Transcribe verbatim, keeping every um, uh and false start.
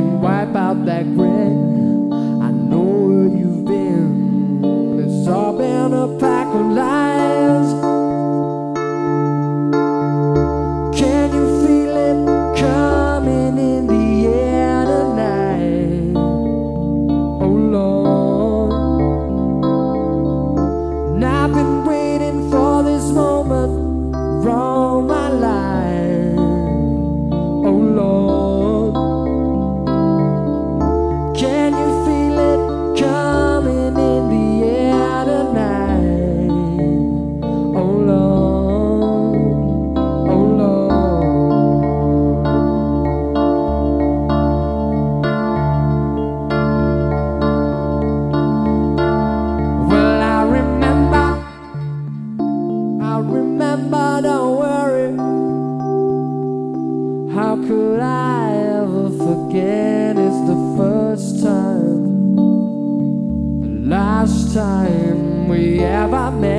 can wipe out that grin. I know where you've been. It's all been a pack of lies. Can you feel it coming in the air tonight? Oh Lord, and I've been waiting for this moment for all my life. Oh Lord, can you feel it coming in the air tonight? Oh Lord, oh Lord. Well, I remember, I remember, don't worry. How could I ever forget? It's the first time, the last time we ever met.